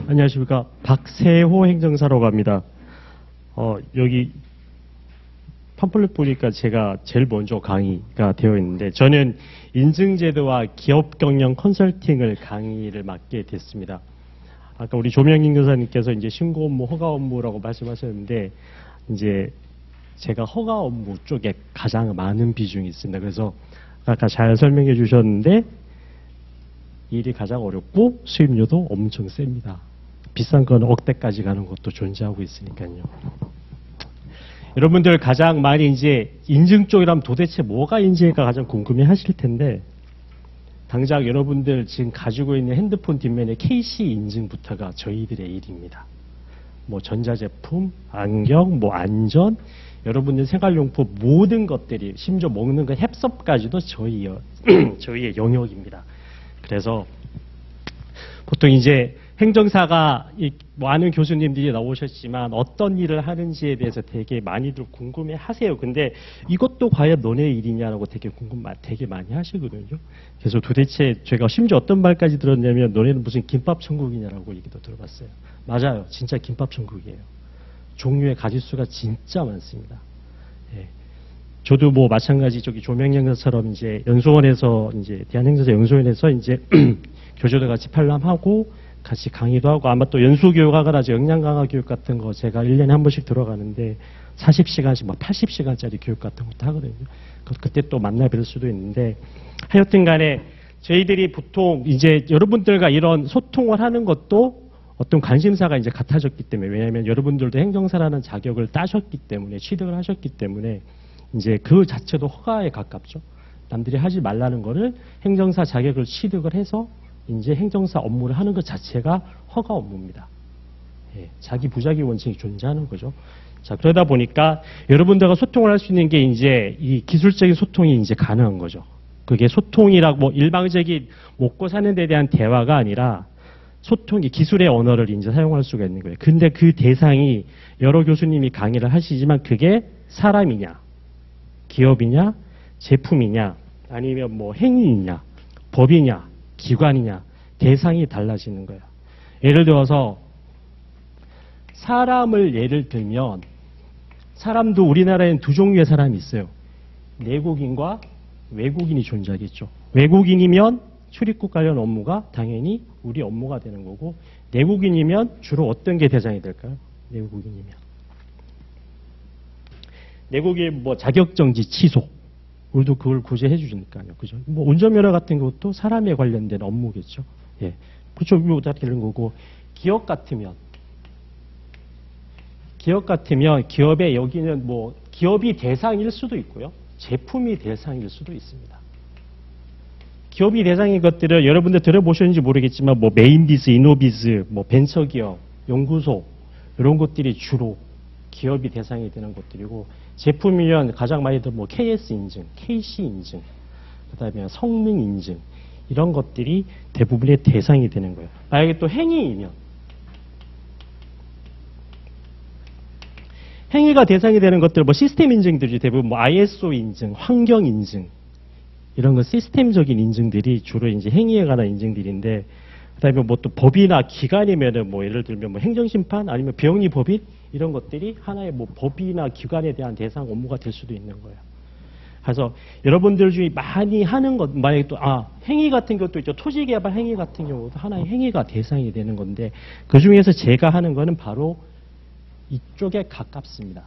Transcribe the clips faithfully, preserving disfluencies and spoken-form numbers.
안녕하십니까. 박세호 행정사라고 합니다. 어, 여기 팜플렛 보니까 제가 제일 먼저 강의가 되어 있는데, 저는 인증제도와 기업경영 컨설팅을 강의를 맡게 됐습니다. 아까 우리 조명인 교사님께서 이제 신고 업무, 허가 업무라고 말씀하셨는데, 이제 제가 허가 업무 쪽에 가장 많은 비중이 있습니다. 그래서 아까 잘 설명해 주셨는데, 일이 가장 어렵고 수입료도 엄청 셉니다. 비싼 건 억대까지 가는 것도 존재하고 있으니까요. 여러분들 가장 많이 이제 인증 쪽이라면 도대체 뭐가 인증일까 가장 궁금해 하실 텐데, 당장 여러분들 지금 가지고 있는 핸드폰 뒷면에 케이씨 인증부터가 저희들의 일입니다. 뭐 전자제품, 안경, 뭐 안전, 여러분들 생활용품 모든 것들이, 심지어 먹는 거 햅섭까지도 저희, 저희의 영역입니다. 그래서 보통 이제 행정사가 많은 교수님들이 나오셨지만 어떤 일을 하는지에 대해서 되게 많이들 궁금해 하세요. 근데 이것도 과연 너네 일이냐라고 되게 궁금, 되게 많이 하시거든요. 그래서 도대체 제가 심지어 어떤 말까지 들었냐면, 너네는 무슨 김밥 천국이냐라고 얘기도 들어봤어요. 맞아요. 진짜 김밥 천국이에요. 종류의 가짓수가 진짜 많습니다. 예. 저도 뭐 마찬가지 저기 조명행사처럼 이제 연수원에서 이제 대한행정사 연수원에서 이제 교수들 같이 팔람하고 같이 강의도 하고, 아마 또 연수교육하거나 역량강화 교육 같은 거 제가 일 년에 한 번씩 들어가는데 사십 시간씩 막 팔십 시간짜리 교육 같은 것도 하거든요. 그때 또 만나 뵐 수도 있는데, 하여튼 간에 저희들이 보통 이제 여러분들과 이런 소통을 하는 것도 어떤 관심사가 이제 같아졌기 때문에, 왜냐하면 여러분들도 행정사라는 자격을 따셨기 때문에, 취득을 하셨기 때문에 이제 그 자체도 허가에 가깝죠. 남들이 하지 말라는 거를 행정사 자격을 취득을 해서 이제 행정사 업무를 하는 것 자체가 허가 업무입니다. 예, 자기 부자기 원칙이 존재하는 거죠. 자, 그러다 보니까 여러분들과 소통을 할 수 있는 게 이제 이 기술적인 소통이 이제 가능한 거죠. 그게 소통이라고 뭐 일방적인 먹고 사는 데 대한 대화가 아니라 소통이 기술의 언어를 이제 사용할 수가 있는 거예요. 근데 그 대상이 여러 교수님이 강의를 하시지만 그게 사람이냐, 기업이냐, 제품이냐, 아니면 뭐 행위이냐, 법이냐, 기관이냐, 대상이 달라지는 거예요. 예를 들어서 사람을 예를 들면, 사람도 우리나라에는 두 종류의 사람이 있어요. 내국인과 외국인이 존재하겠죠. 외국인이면 출입국 관련 업무가 당연히 우리 업무가 되는 거고, 내국인이면 주로 어떤 게 대상이 될까요? 내국인이면. 내국인 뭐 자격정지 취소. 우리도 그걸 구제해 주니까요. 그죠? 뭐 운전면허 같은 것도 사람에 관련된 업무겠죠. 예. 그렇죠. 뭐 다 되는 거고, 기업 같으면, 기업 같으면 기업의 여기는 뭐 기업이 대상일 수도 있고요. 제품이 대상일 수도 있습니다. 기업이 대상인 것들을 여러분들 들어보셨는지 모르겠지만, 뭐 메인비즈, 이노비즈, 뭐 벤처기업, 연구소, 이런 것들이 주로 기업이 대상이 되는 것들이고, 제품이면 가장 많이 들어 뭐 케이에스 인증, 케이씨 인증, 그 다음에 성능 인증, 이런 것들이 대부분의 대상이 되는 거예요. 만약에 또 행위이면, 행위가 대상이 되는 것들, 뭐 시스템 인증들이 대부분 뭐 아이에스오 인증, 환경 인증, 이런 거 시스템적인 인증들이 주로 이제 행위에 관한 인증들인데, 그 다음에 뭐 또 법이나 기관이면은 뭐 예를 들면 뭐 행정심판 아니면 비영리 법인, 이런 것들이 하나의 뭐 법이나 기관에 대한 대상 업무가 될 수도 있는 거예요. 그래서 여러분들 중에 많이 하는 것, 만약에 또, 아, 행위 같은 것도 있죠. 토지개발 행위 같은 경우도 하나의 행위가 대상이 되는 건데, 그 중에서 제가 하는 거는 바로 이쪽에 가깝습니다.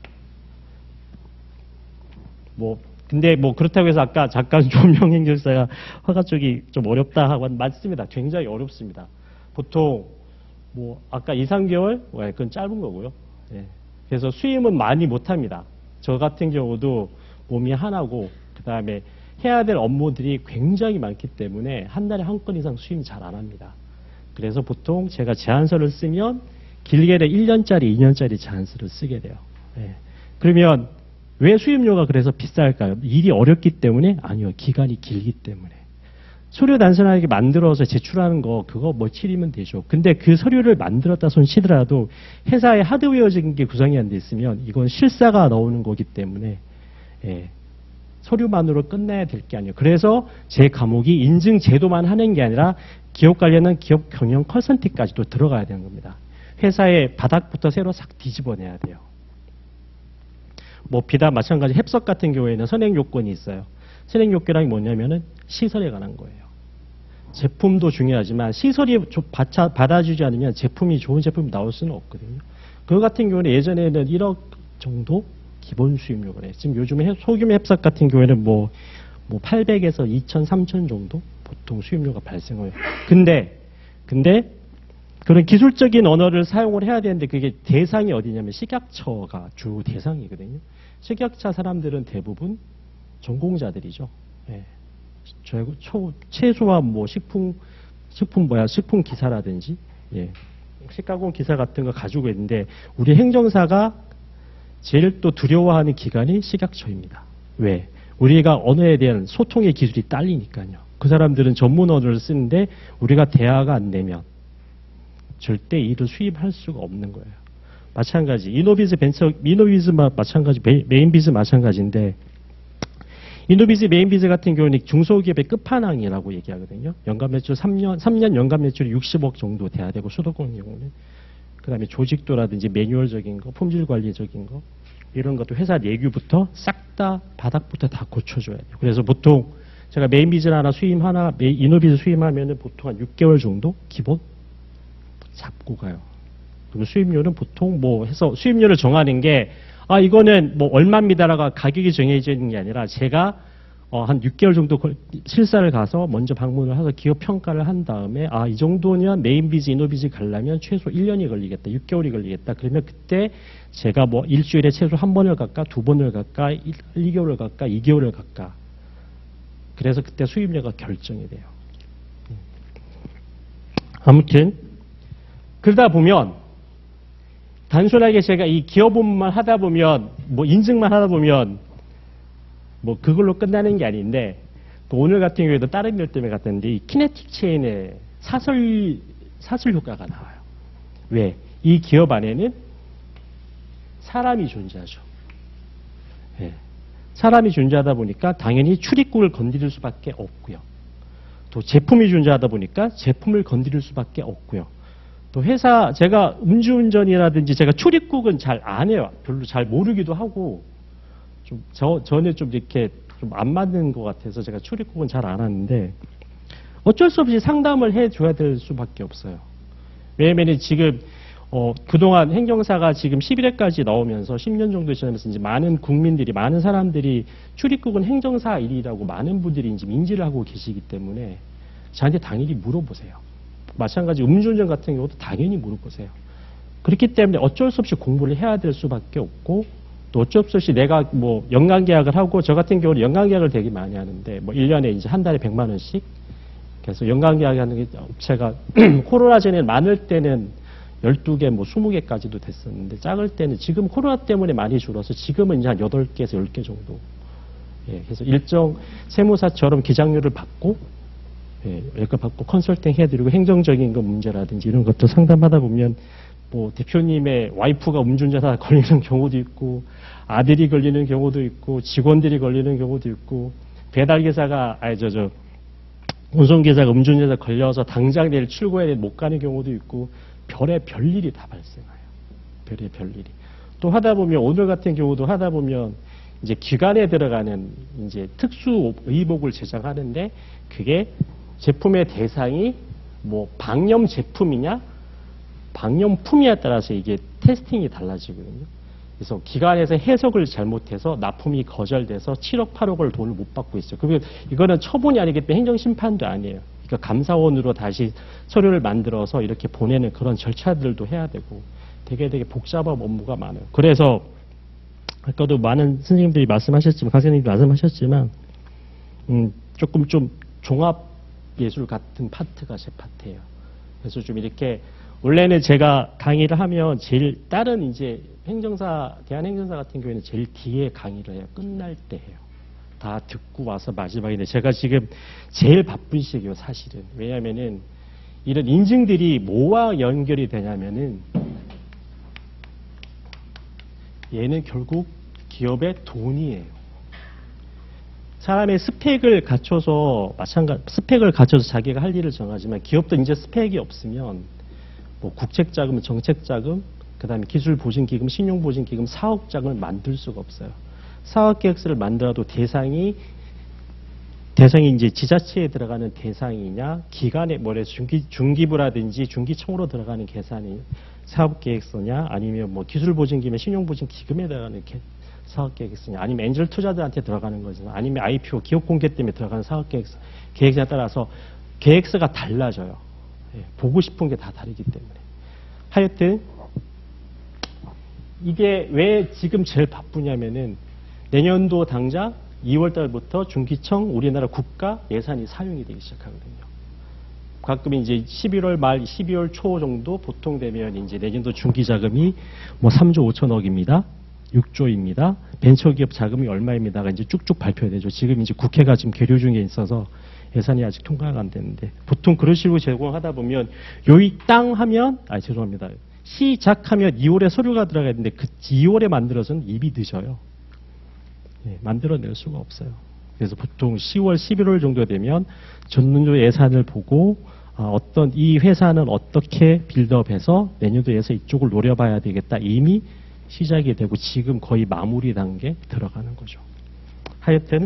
뭐, 근데 뭐 그렇다고 해서 아까 잠깐 조명행정사가 허가 쪽이 좀 어렵다 하고 맞습니다. 굉장히 어렵습니다. 보통 뭐 아까 이, 삼 개월? 그건 짧은 거고요. 예. 그래서 수임은 많이 못합니다. 저 같은 경우도 몸이 하나고 그 다음에 해야 될 업무들이 굉장히 많기 때문에 한 달에 한 건 이상 수임 잘 안 합니다. 그래서 보통 제가 제안서를 쓰면 길게는 일 년짜리, 이 년짜리 제안서를 쓰게 돼요. 예. 그러면 왜 수임료가 그래서 비쌀까요? 일이 어렵기 때문에? 아니요. 기간이 길기 때문에. 서류 단순하게 만들어서 제출하는 거, 그거 뭐 칠이면 되죠. 근데 그 서류를 만들었다 손 치더라도 회사에 하드웨어적인 게 구성이 안 돼 있으면 이건 실사가 나오는 거기 때문에, 예, 서류만으로 끝내야 될 게 아니에요. 그래서 제 과목이 인증 제도만 하는 게 아니라 기업 관련한 기업 경영 컨설팅까지도 들어가야 되는 겁니다. 회사의 바닥부터 새로 싹 뒤집어내야 돼요. 뭐 비단 마찬가지 햅석 같은 경우에는 선행 요건이 있어요. 선행 요건이 뭐냐면은 시설에 관한 거예요. 제품도 중요하지만 시설이 받아주지 않으면 제품이 좋은 제품이 나올 수는 없거든요. 그거 같은 경우는 예전에는 일억 정도 기본 수입료가 해요. 지금 요즘에 소규모 햅석 같은 경우에는 뭐, 뭐 팔백에서 이천, 삼천 정도 보통 수입료가 발생해요. 근데, 근데 그런 기술적인 언어를 사용을 해야 되는데 그게 대상이 어디냐면 식약처가 주 대상이거든요. 식약처 사람들은 대부분 전공자들이죠. 예. 초, 최소한 뭐 식품, 식품 뭐야, 식품 기사라든지, 예. 식가공 기사 같은 거 가지고 있는데 우리 행정사가 제일 또 두려워하는 기관이 식약처입니다. 왜? 우리가 언어에 대한 소통의 기술이 딸리니까요. 그 사람들은 전문 언어를 쓰는데 우리가 대화가 안 되면 절대 일을 수입할 수가 없는 거예요. 마찬가지 이노비즈 벤처, 이노비즈 마찬가지, 메인비즈 마찬가지인데 이노비즈, 메인비즈 같은 경우는 중소기업의 끝판왕이라고 얘기하거든요. 연간 매출 삼 년, 삼 년 연간 매출이 육십억 정도 돼야 되고 수도권 경우는. 그 다음에 조직도라든지 매뉴얼적인 거, 품질 관리적인 거 이런 것도 회사 내규부터 싹 다 바닥부터 다 고쳐줘야 돼요. 그래서 보통 제가 메인비즈 하나 수임 하나, 이노비즈 수임하면은 보통 한 육 개월 정도 기본 잡고 가요. 그리고 수입료는 보통 뭐 해서 수입료를 정하는 게 아, 이거는 뭐 얼마입니다라가 가격이 정해져 있는 게 아니라 제가 어, 한 육 개월 정도 실사를 가서 먼저 방문을 해서 기업 평가를 한 다음에 아, 이 정도면 메인비즈, 이노비즈 가려면 최소 일 년이 걸리겠다, 육 개월이 걸리겠다. 그러면 그때 제가 뭐 일주일에 최소 한 번을 갈까, 두 번을 갈까, 일 개월을 갈까, 이 개월을 갈까. 그래서 그때 수입료가 결정이 돼요. 아무튼 그러다 보면 단순하게 제가 이 기업 업무만 하다 보면 뭐 인증만 하다 보면 뭐 그걸로 끝나는 게 아닌데 또 오늘 같은 경우에도 다른 일 때문에 갔는데 이 키네틱 체인의 사설 사설 효과가 나와요. 왜? 이 기업 안에는 사람이 존재하죠. 예. 사람이 존재하다 보니까 당연히 출입국을 건드릴 수밖에 없고요. 또 제품이 존재하다 보니까 제품을 건드릴 수밖에 없고요. 또 회사 제가 음주운전이라든지 제가 출입국은 잘 안 해요. 별로 잘 모르기도 하고 좀 저 전에 좀 이렇게 좀 안 맞는 것 같아서 제가 출입국은 잘 안 하는데 어쩔 수 없이 상담을 해줘야 될 수밖에 없어요. 왜냐면 지금 어, 그동안 행정사가 지금 십일 회까지 나오면서 십 년 정도 지나면서 이제 많은 국민들이, 많은 사람들이 출입국은 행정사 일이라고 많은 분들이 이제 인지를 하고 계시기 때문에 저한테 당연히 물어보세요. 마찬가지 음주운전 같은 경우도 당연히 물어보세요. 그렇기 때문에 어쩔 수 없이 공부를 해야 될 수밖에 없고 또 어쩔 수 없이 내가 뭐 연간계약을 하고 저 같은 경우는 연간계약을 되게 많이 하는데 뭐 일 년에 이제 한 달에 백만 원씩 그래서 연간계약 하는 게 업체가 코로나 전에 많을 때는 열두 개, 뭐 스무 개까지도 됐었는데 작을 때는 지금 코로나 때문에 많이 줄어서 지금은 이제 한 여덟 개에서 열 개 정도. 예, 그래서 일정 세무사처럼 기장료를 받고 예, 이렇게 받고 컨설팅 해드리고 행정적인 거 문제라든지 이런 것도 상담하다 보면 뭐 대표님의 와이프가 음주운전하다 걸리는 경우도 있고 아들이 걸리는 경우도 있고 직원들이 걸리는 경우도 있고 배달기사가 아니 저 저 운송기사가 음주운전에 걸려서 당장 내일 출고해야 못 가는 경우도 있고 별의 별일이 다 발생해요. 별의 별일이. 또 하다 보면 오늘 같은 경우도 하다 보면 이제 기관에 들어가는 이제 특수 의복을 제작하는데 그게 제품의 대상이 뭐 방염 제품이냐 방염품이냐에 따라서 이게 테스팅이 달라지거든요. 그래서 기관에서 해석을 잘못해서 납품이 거절돼서 칠억, 팔억을 돈을 못 받고 있어요. 그게 이거는 처분이 아니기 때문에 행정심판도 아니에요. 그러니까 감사원으로 다시 서류를 만들어서 이렇게 보내는 그런 절차들도 해야 되고 되게 되게 복잡한 업무가 많아요. 그래서 아까도 많은 선생님들이 말씀하셨지만 강사님들이 말씀하셨지만 음, 조금 좀 종합 예술 같은 파트가 제 파트예요. 그래서 좀 이렇게 원래는 제가 강의를 하면 제일 다른 이제 행정사 대한행정사 같은 경우에는 제일 뒤에 강의를 해요. 끝날 때 해요. 다 듣고 와서 마지막인데 제가 지금 제일 바쁜 시기예요, 사실은. 왜냐하면은 이런 인증들이 뭐와 연결이 되냐면은 얘는 결국 기업의 돈이에요. 사람의 스펙을 갖춰서 마찬가지 스펙을 갖춰서 자기가 할 일을 정하지만 기업도 이제 스펙이 없으면 뭐 국책자금, 정책자금, 그다음에 기술보증기금, 신용보증기금, 사업장을 만들 수가 없어요. 사업계획서를 만들어도 대상이 대상이 이제 지자체에 들어가는 대상이냐, 기관에 뭐래 중기 중기부라든지 중기청으로 들어가는 계산이 사업계획서냐, 아니면 뭐 기술보증기면 신용보증기금에 들어가는 게 사업계획서냐, 아니면 엔젤 투자자한테 들어가는 거죠. 아니면 아이피오 기업공개 때문에 들어가는 사업계획서 계획에 따라서 계획서가 달라져요. 예, 보고 싶은 게 다 다르기 때문에. 하여튼 이게 왜 지금 제일 바쁘냐면은 내년도 당장 이월 달부터 중기청 우리나라 국가 예산이 사용이 되기 시작하거든요. 가끔 이제 십일월 말, 십이월 초 정도 보통 되면 이제 내년도 중기자금이 뭐 삼조 오천억입니다. 육조입니다. 벤처기업 자금이 얼마입니다가 이제 쭉쭉 발표되죠. 지금 이제 국회가 지금 계류 중에 있어서 예산이 아직 통과가 안 되는데 보통 그런 식으로 제공하다 보면 요이 땅 하면 아 죄송합니다. 시작하면 이월에 서류가 들어가야 되는데 그 이월에 만들어서는 입이 늦어요. 예, 만들어낼 수가 없어요. 그래서 보통 시월, 십일월 정도 되면 전년도 예산을 보고 아, 어떤 이 회사는 어떻게 빌드업해서 내년도에서 이쪽을 노려봐야 되겠다. 이미 시작이 되고 지금 거의 마무리 단계에 들어가는 거죠. 하여튼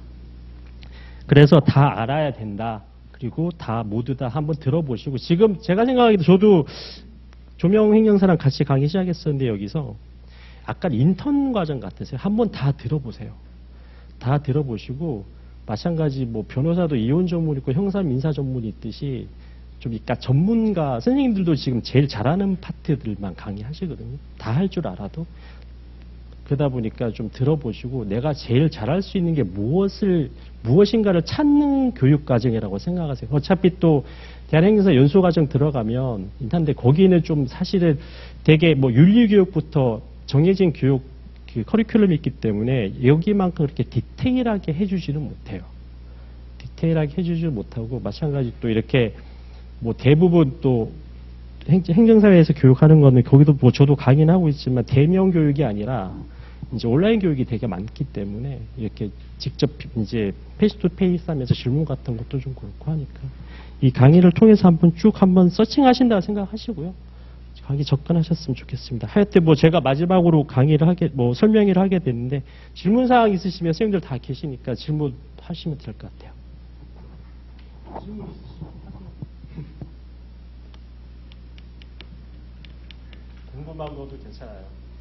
그래서 다 알아야 된다. 그리고 다 모두 다 한번 들어보시고 지금 제가 생각하기도 저도 조명행정사랑 같이 강의 시작했었는데 여기서 약간 인턴 과정 같으세요. 한번 다 들어보세요. 다 들어보시고 마찬가지 뭐 변호사도 이혼 전문 있고 형사 민사 전문이 있듯이 좀 그러니까 전문가 선생님들도 지금 제일 잘하는 파트들만 강의하시거든요. 다 할 줄 알아도. 그러다 보니까 좀 들어보시고 내가 제일 잘할 수 있는 게 무엇을 무엇인가를 찾는 교육 과정이라고 생각하세요. 어차피 또 대한행정사 연수과정 들어가면 인탄데 거기는 좀 사실은 되게 뭐 윤리교육부터 정해진 교육 그 커리큘럼이 있기 때문에 여기만큼 그렇게 디테일하게 해주지는 못해요. 디테일하게 해주지 못하고 마찬가지 또 이렇게 뭐 대부분 또 행정사회에서 교육하는 거는 거기도 뭐 저도 강의는 하고 있지만 대면 교육이 아니라 이제 온라인 교육이 되게 많기 때문에 이렇게 직접 이제 페이스 투 페이스 하면서 질문 같은 것도 좀 그렇고 하니까 이 강의를 통해서 한번 쭉 한번 서칭하신다고 생각하시고요. 강의 접근하셨으면 좋겠습니다. 하여튼 뭐 제가 마지막으로 강의를 하게 뭐 설명회를 하게 됐는데 질문 사항 있으시면 선생님들 다 계시니까 질문하시면 될 것 같아요. 궁금한 것도 괜찮아요.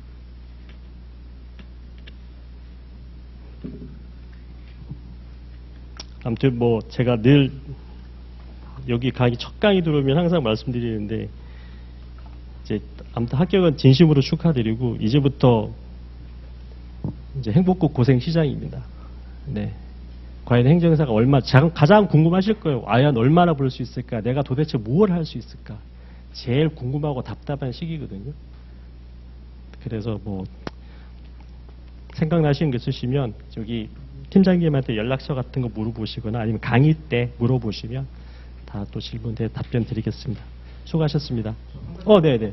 아무튼 뭐 제가 늘 여기 강의 첫 강의 들어오면 항상 말씀드리는데 이제 아무튼 합격은 진심으로 축하드리고 이제부터 이제 행복국 고생 시장입니다. 네. 과연 행정사가 얼마 가장 궁금하실 거예요. 과연 얼마나 벌 수 있을까? 내가 도대체 뭘 할 수 있을까? 제일 궁금하고 답답한 시기거든요. 그래서 뭐 생각나시는 거 있으시면 저기 팀장님한테 연락처 같은 거 물어보시거나 아니면 강의 때 물어보시면 다 또 질문에 답변 드리겠습니다. 수고하셨습니다. 어, 네네.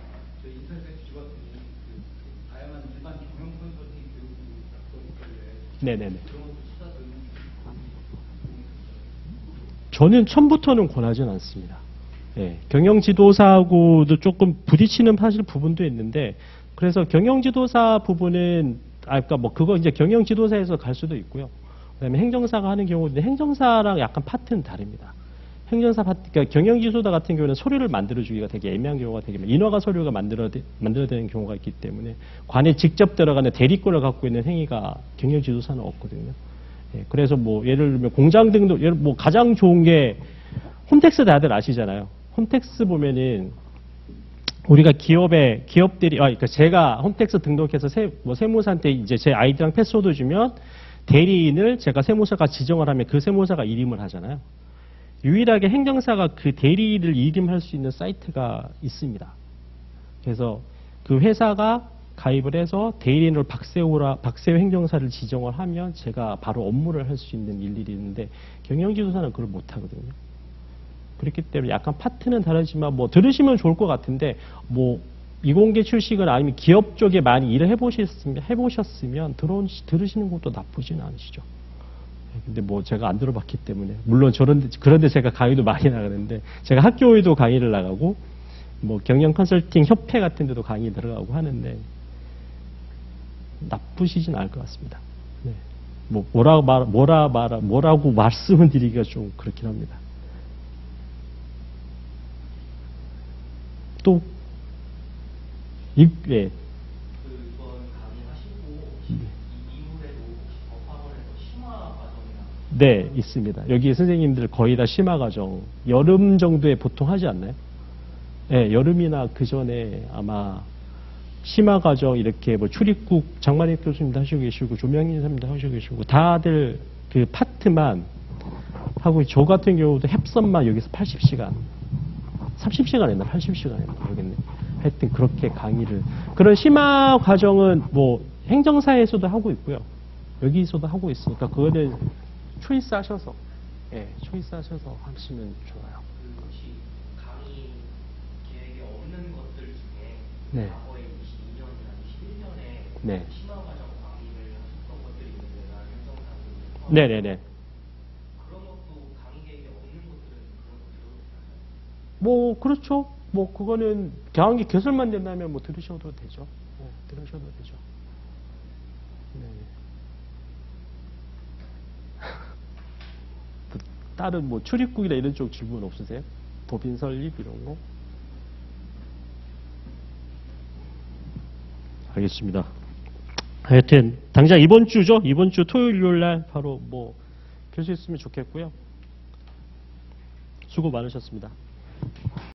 네네네. 저는 처음부터는 권하지는 않습니다. 예, 경영지도사하고도 조금 부딪히는 사실 부분도 있는데, 그래서 경영지도사 부분은, 아, 그니까 뭐 그거 이제 경영지도사에서 갈 수도 있고요. 그 다음에 행정사가 하는 경우는 행정사랑 약간 파트는 다릅니다. 행정사 파트, 그러니까 경영지도사 같은 경우는 서류를 만들어주기가 되게 애매한 경우가 되게 많아요. 인허가 서류가 만들어, 만들어야 되는 경우가 있기 때문에 관에 직접 들어가는 대리권을 갖고 있는 행위가 경영지도사는 없거든요. 예, 그래서 뭐 예를 들면 공장 등록, 예를 뭐 가장 좋은 게 홈택스 다들 아시잖아요. 홈택스 보면은 우리가 기업에 기업들이 아 그러니까 제가 홈택스 등록해서 세, 뭐 세무사한테 이제 제 아이디랑 패스워드 주면 대리인을 제가 세무사가 지정을 하면 그 세무사가 이름을 하잖아요. 유일하게 행정사가 그 대리인을 이름할 수 있는 사이트가 있습니다. 그래서 그 회사가 가입을 해서 대리인으로 박세호라, 박세호 행정사를 지정을 하면 제가 바로 업무를 할 수 있는 일들이 있는데 경영지도사는 그걸 못 하거든요. 그렇기 때문에 약간 파트는 다르지만 뭐 들으시면 좋을 것 같은데 뭐 이공계 출신이거나 아니면 기업 쪽에 많이 일을 해보셨으면, 해보셨으면 들어, 들으시는 것도 나쁘지는 않으시죠. 근데 뭐 제가 안 들어봤기 때문에 물론 저런 그런데 제가 강의도 많이 나가는데 제가 학교에도 강의를 나가고 뭐 경영 컨설팅 협회 같은 데도 강의 들어가고 하는데 나쁘시진 않을 것 같습니다. 네. 뭐 뭐라 말 뭐라 말 뭐라고 말씀을 드리기가 좀 그렇긴 합니다. 또 이, 예. 네, 있습니다. 여기 선생님들 거의 다 심화 과정 여름 정도에 보통 하지 않나요? 네, 여름이나 그 전에 아마 심화 과정 이렇게 뭐 출입국 장만희 교수님도 하시고 계시고 조명인 선생님도 하시고 계시고 다들 그 파트만 하고 저 같은 경우도 햅선만 여기서 팔십 시간, 삼십 시간 했나 팔십 시간 했나 모르겠네. 하여튼 그렇게 강의를 그런 심화 과정은 뭐 행정사에서도 하고 있고요. 여기서도 하고 있으니까 그거는 초이스 하셔서, 예, 초이스 하셔서 하시면 좋아요. 그 혹시 강의 계획에 없는 것들 중에 네. 과거에 이십이 년이나 이십일 년에 네. 심화 과정 강의를 하셨던 것들이 있는데 나 행정사고 네네네. 그런 것도 강의 계획에 없는 것들은 그런 거 들어도 되나요? 뭐 그렇죠. 뭐 그거는 강의 개설만 된다면 뭐 들으셔도 되죠. 네, 들으셔도 되죠. 네. 다른 뭐 출입국이나 이런 쪽 질문 없으세요? 법인 설립 이런 거? 알겠습니다. 하여튼 당장 이번 주죠. 이번 주 토요일 일요일 날 바로 뭐 켤 수 있으면 좋겠고요. 수고 많으셨습니다.